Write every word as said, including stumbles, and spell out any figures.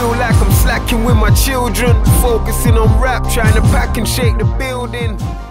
feel like I'm slacking with my children. Focusing on rap, trying to pack and shake the building.